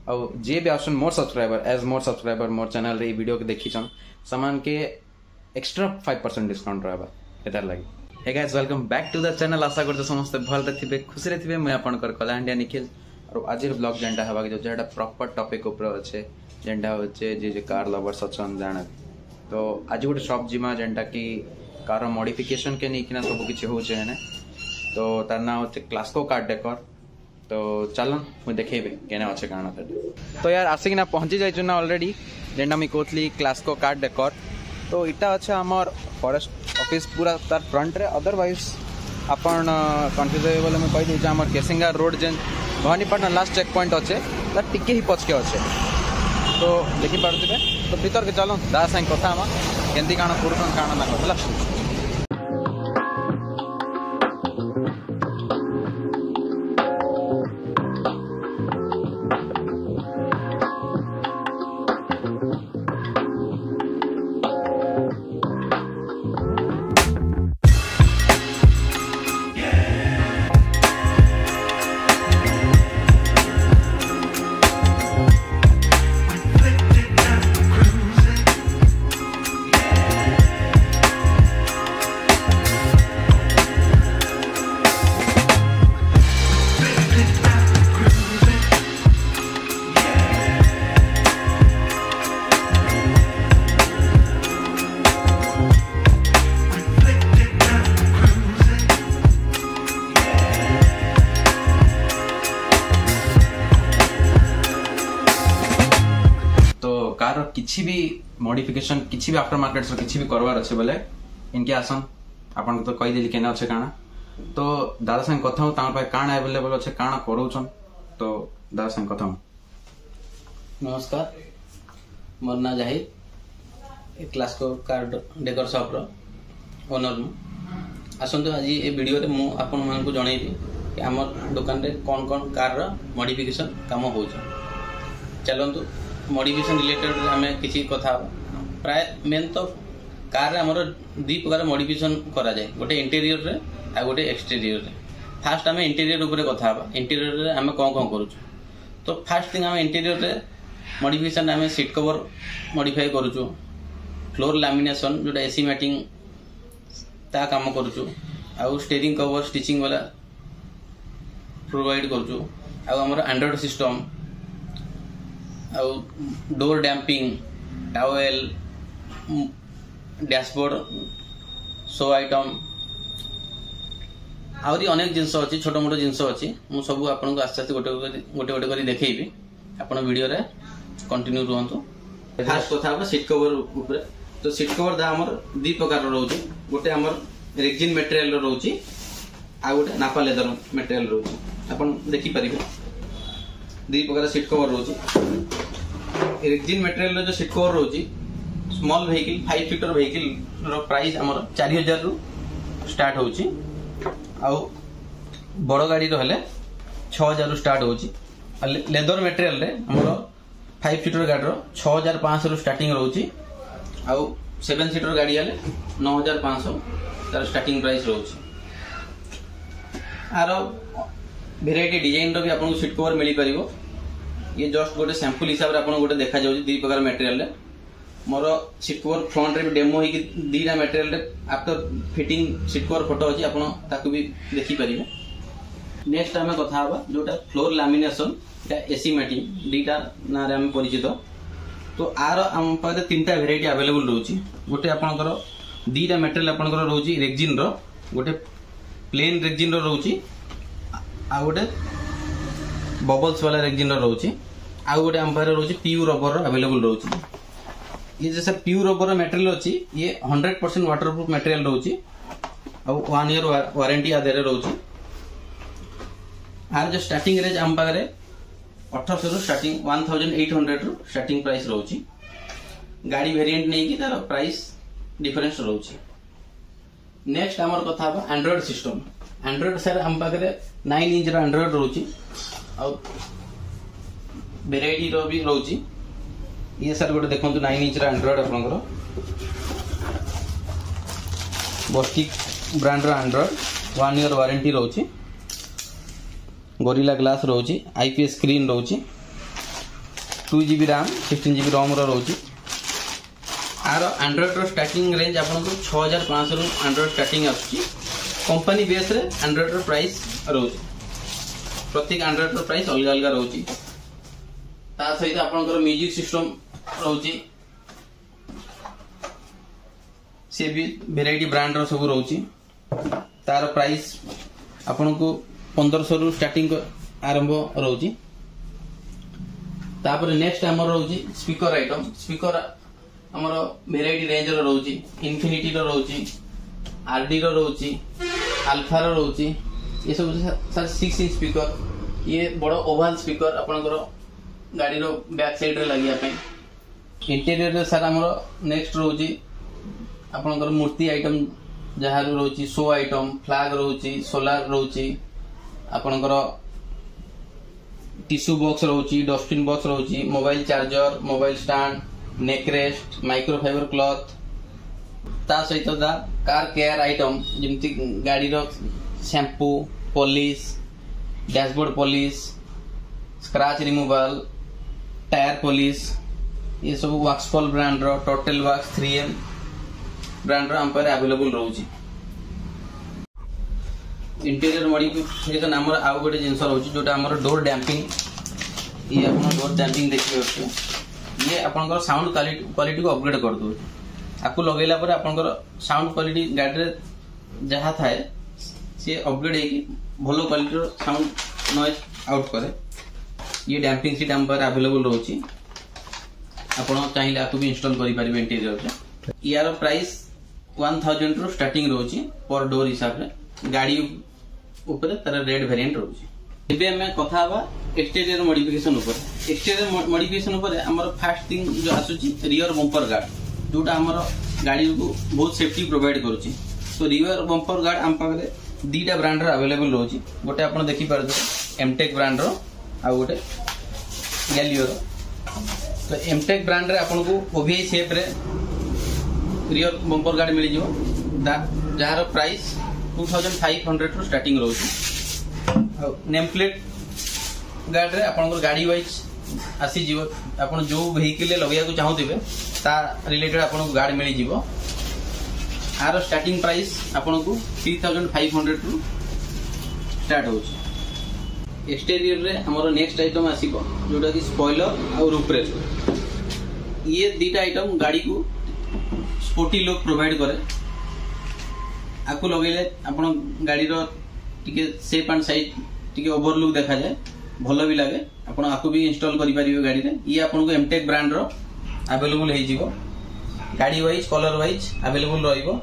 और जे भी आसन मोर सब्सक्राइबर मोर चैनल रे वीडियो के देखी छन सामान के एक्स्ट्रा 5% डिस्काउंट रहबा एतार लागि। Hey guys welcome back to the channel. आशा करते समस्त भल थे खुशी रे थे। मैं आपनकर कलाहांडिया निखिल और आज ब्लॉग जेनटा हवा जो जेटा प्रॉपर टॉपिक ऊपर अच्छे जेनटा होचे जे कार लवर्स अछन जाना। तो आज गोटे शॉप जिमा जेनटा की कार मॉडिफिकेशन के नहीं सब किसी होचे है। तो तार ना होचे क्लास्को कार डेकोर। तो चलन मुझे देखेबे केना अच्छे काना। तो यार आसिक ना पहुंची जाइछु ना ऑलरेडी जेनटा मी कहतली क्लास्को कार डेकोर। तो इटा अच्छे आमर फॉरेस्ट ऑफिस पूरा तार फ्रंट रे। अदरवाइज अपन कन्फ्यूज हो बोले मैं कही देछि आमर केसिंगा रोड जेन भवानीपाटना लास्ट चेक पॉइंट अच्छे तार टिके ही पछके अच्छे। तो देखि पारुथिबे। तो भीतर के चलो दादा संग कथा हम केंती काना पुरुषन काना ना कहला। कार किसी भी मॉडिफिकेशन किसी भी आफ्टर मार्केट से किसी भी करवार अच्छे बोले इनके आसन आपन तो कही देली केना अच्छे काना। तो दादा संग कथा हूँ तार पाए काना अवेलेबल अच्छे काना करोचन। तो दादा संग कथा हूँ। नमस्कार, मोर ना जाहिर क्लास्को कार डेकोर शॉप रो ओनर मु। आसंतु आज ये वीडियो रे मु आपन मान को जणैबी कि हमर दुकान रे कौन कौन कार रो मॉडिफिकेशन काम होउछ। चलंतु मॉडिफिकेशन रिलेटेड हमें किसी कथा प्राय मेन तो कार हमर दी प्रकार मॉडिफिकेशन करा जाए गोटे इंटीरियर रे आ गोटे एक्सटीरियर रे। फास्ट हमें इंटीरियर ऊपर कथा इंटीरियर रे हमें कौन कौन करूछु। तो फास्ट थिंग हमें इंटीरियर रे मॉडिफिकेशन हमें सीट कवर मॉडिफाई करूछु, फ्लोर लैमिनेशन जोटा एसी मैटिंग ता काम करूछु, आ स्टीयरिंग कवर स्टिचिंग वाला प्रोवाइड करूछु, आ हमर Android system door damping towel dashboard show item आहरी अनेक जिनस अच्छी छोट मोट जिनस अच्छी मु सब आपको आस्ते आस्ते गोटे गोटे कर देखी आपण वीडियो रे कंटिन्यू रुहतु। फास्ट कथा सीट कवर ऊपर। तो सीट कवर दा हमर दी प्रकार रोचे गोटे हमर रेक्जिन मटेरियल रोचे आ गोटे नापा लेदर मटेरियल रोचे आपण देखि परिबे। दी प्रकार सीट कवर रोचे। रेक्जिन मटेरियल जो सीट कवर रोचे स्मॉल व्हीकल 5 सीटर व्हीकल रो प्राइस हमर 4000 रु स्टार्ट होची। आ बड़ गाड़ी रो हेले 6000 रु स्टार्ट होची। लेदर मटेरियल रे हमर 5 सीटर गाड़ी रो 6500 रु स्टार्टिंग रोची। आ 7 सीटर गाड़ी हेले 9500 तार स्टार्टिंग प्राइस रोची। आरो वेराइटी डिजाइन रो भी आपन सीट कवर मिली परिबो। ये जस्ट गोटे सैंपल हिसाब रे आपन गोटे देखा जाउची दी प्रकार मटेरियल रे। मोर सीट कवर फ्रंट रे भी डेमो ही दीटा मटेरियल रे after fitting seat cover photo अछि आपन ताकू भी देखि परिबे। नेक्स्ट हमें कथा हबा जोटा फ्लोर लैमिनेशन या एसी मैटिंग दीटा ना रे हम परिचित। तो आर हम पारे तीनटा वेराइटी अवेलेबल रहउची। गोटे आपनकर दीटा मटेरियल आपनकर रहउची रेक्जिन रो, गोटे प्लेन रेक्जिन रो रहउची, आ गोटे बबल्स वाला रेक्जिन रो रहउची, आ गोटे हम पारे रहउची पीयू रबर रो अवेलेबल रहउची। ये जैसे पीयू रबर मटेरियल अछि ये 100% वाटरप्रूफ मटेरियल रहउची और 1 ईयर वारंटी आधे रहउची। आर जो स्टार्टिंग रेंज हम पारे 1800 रु स्टार्टिंग 1800 रु स्टार्टिंग प्राइस रहउची। गाड़ी वेरिएंट नै कि तार प्राइस डिफरेंस रहउची। नेक्स्ट हमर कथा बा एंड्रॉइड सिस्टम। एंड्रॉइड सर हम पारे 9 इंच रो एंड्रॉइड रहउची और वेराइटी रो भी रहउची। ये सर गोटे देखंतु 9 इंच रो एंड्रॉइड आपनकर बोस्टिक ब्रांड रो एंड्रॉइड 1 ईयर वारंटी रहउची। गोरिल्ला ग्लास रहउची, आईपीएस स्क्रीन रहउची। 2GB RAM 16GB ROM रोची। आर एंड्रॉइड रो स्टार्टिंग रेंज आपको 6500 रु एंड्रॉइड स्टार्टिंग आसुची। कंपनी बेस रे एंड्रॉइड रो प्राइस रोची, प्रत्येक एंड्रॉइड रो प्राइस अलग अलग रोची। ता सहित आपनकर म्यूजिक सिस्टम रोची, से भी वेराइटी ब्रांड रो सब रोची। तार प्राइस आपनको 1500 रु स्टार्टिंग आरंभ रोची। तापर नेक्स्ट हमर रोची स्पीकर आइटम। स्पीकर हमर वेराइटी रेंज रो रोची, इन्फिनिटी रो रोची, आरडी रो रोची, अल्फा रो रोची। ये सब सर 6 इंच स्पीकर, ये बड़ा ओवल स्पीकर आपनकर गाड़ी रो बैक साइड रे लगिया पे। इंटीरियर रे सर हमर नेक्स्ट रोची आपनकर मूर्ति आइटम जहाँ रोची, शो आइटम, फ्लैग रोची, सोलार रोची, आपनकर टिश्यू बॉक्स रोची, डस्टबिन बॉक्स रोची, mobile charger, mobile stand, neck rest, microfiber cloth. ता सहित दा कार केयर आइटम जेमती गाड़ी रो shampoo, polish, dashboard polish, scratch removal, tyre polish, ये सब वैक्सफॉल ब्रांड रो, टोटल वैक्स 3M ब्रांड रो हमपर अवेलेबल रोची। इंटीरियर मॉडिफिकेशन हमर आउ गोटे जिंस रोची जोटा हमर डोर डैम्पिंग। ये अपन डोर डैम्पिंग देखियो अछि, ये आपनकर साउंड क्वालिटी को अपग्रेड कर दो। आपको लगेला पर आपनकर साउंड क्वालिटी गाड़ी रे जहाँ थाए से अपग्रेड है कि भलो क्वालिटी रो साउंड नॉइज आउट करे। ये डैम्पिंग सीट हमपर अवेलेबल रोची, आपण चाहिए आपको भी इंस्टॉल करि परिबे इंटीरियर रे। यार प्राइस 1000 रु स्टार्टिंग रोची पर डोर हिसाब रे। गाड़ी ऊपर तार रेड वेरिएंट रोची। एबे हमें कथा हवा एक्सटीरियर मॉडिफिकेशन ऊपर। एक्सटीरियर मॉडिफिकेशन ऊपर हमर फर्स्ट थिंग जो आसुची रियर बम्पर गार्ड, जोटा हमर गाड़ी को बहुत सेफ्टी प्रोवाइड करूची। तो रियर बम्पर गार्ड हम पाखरे दीटा ब्रांड रो अवेलेबल रोची। गोटे आपण देखि पारदो एमटेक ब्रांड रो, आ गोटे गैलियो रो। तो एमटेक ब्रांड रे आपण को ओवीआई शेप रे रियर बम्पर गार्ड मिल जिवो, जहार प्राइस 2500 रु स्टार्टिंग रोची। नेम प्लेट गार्ड रे आपन गाड़ी वाइज आसी जीवो, आपन जो व्हीकल लगैया को चाहूथिबे ता रिलेटेड आपन को गार्ड मिल जिवो। आर स्टार्टिंग प्राइस आपन को 3500 रु स्टार्ट होची। एक्सटीरियर रे हमर नेक्स्ट आइटम आसीबो जोटा कि स्पॉइलर और रूफ रेल। ये दीटा आइटम गाड़ी को स्पोर्टी लुक प्रोवाइड करे। आपको लगेले आपण गाड़ी रो टिके शेप एंड साइज टिके ओवर लुक देखा जाए, भलो भी लागे। आपण आपको भी इंस्टॉल करि परिबे गाड़ी रे। ये आपण को एमटेक ब्रांड रो अवेलेबल हे जिवो, गाड़ी वाइज कलर वाइज अवेलेबल रहिबो।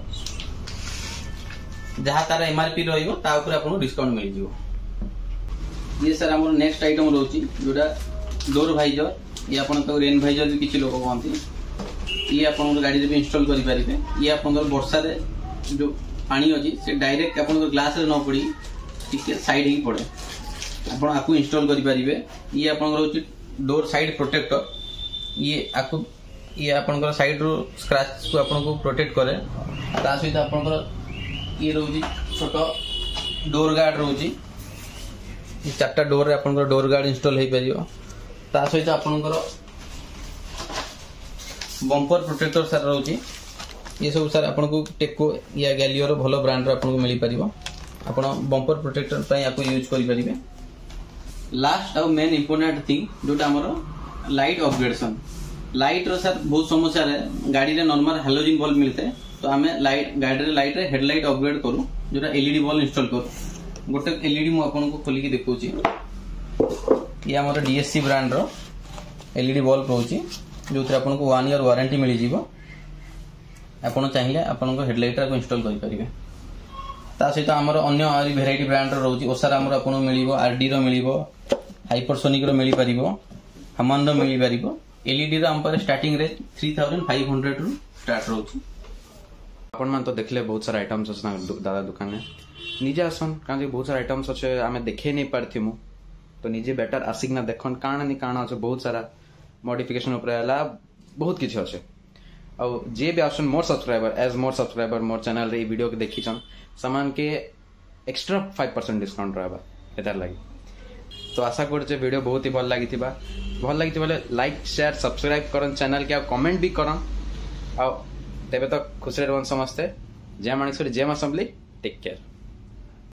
जहां तार एमआरपी रहिबो ता ऊपर आपण को डिस्काउंट मिल जिवो। ये सर हमर नेक्स्ट आइटम रोची जोटा डोर वाइजर। ये आपण तो रेन वाइजर भी किछि लोग कहंती। ये आपण गाड़ी रे भी इंस्टॉल करि परिबे। ये आपण वर्षा रे जो पानी अछि से डायरेक्ट आपण ग्लास रे न पड़ी टिके साइड ही पड़े, आपण आपको इंस्टॉल करि परिबे। ये आपण रोची डोर साइड प्रोटेक्टर। ये आपण साइड रो स्क्रैच को आपण को प्रोटेक्ट करे। ता सहित आपण ये रोची छोटो डोर गार्ड रोची। ये चारटा डोर रे आपण डोर गार्ड इंस्टॉल हे परियो। ता सहित आपण बम्पर प्रोटेक्टर सर रोची। ये सब सर आपन को टेको या गैलियो रो भलो ब्रांड रो आपन को मिली परिबो। आपन बम्पर प्रोटेक्टर पई आपको यूज करि परिबे। लास्ट और मेन इंपोर्टेंट थिंग जोटा हमर लाइट अपग्रेडेशन। लाइट रो सर बहुत समस्या रे गाड़ी रे नॉर्मल हैलोजन बल्ब मिलते, तो हमें लाइट गाड़ी रे लाइट रे हेडलाइट अपग्रेड करू, जोटा एलईडी बल्ब इंस्टॉल करू। गोटे एलईडी मु आपन को खोली के देखौची। ये हमर डीएससी ब्रांड रो एलईडी बल्ब रहउची, जोथि आपन को 1 ईयर वारंटी मिली जीवो। आपण चाहिए आपण को हेडलाइट को इंस्टॉल करि परिबे। ता सहित हमर अन्य वेराइटी ब्रांड रो रहउची। ओसार हमर आपण मिलिबो, आरडी रो मिलिबो, हाइपरसोनिक रो मिली परिबो, हमन रो मिली परिबो। एलईडी रो हम पर स्टार्टिंग रे 3500 रु स्टार्ट रहउची। आपण मान तो देखले बहुत सारा आइटम्स अछि ना दादा दुकान में। निजे आसन कांजे बहुत सारा आइटम्स अछि, आमे देखे नै पारथिमु, तो निजे बेटर आसिक ना देखन काना नि काना अछि। बहुत सारा मॉडिफिकेशन ऊपर आला बहुत किछ अछि। और जे भी आसन मोर सब्सक्राइबर मोर चैनल रे वीडियो के देखी छन सामान के एक्स्ट्रा 5% डिस्काउंट रहबा एतार लागि। तो आशा करछे वीडियो बहुत ही भल लगी बोले लाइक शेयर सब्सक्राइब करन चैनल के, कमेंट भी करन। आ तेबे तो खुश रहन समस्ते। जय माणिक जय मां संभली। Take care.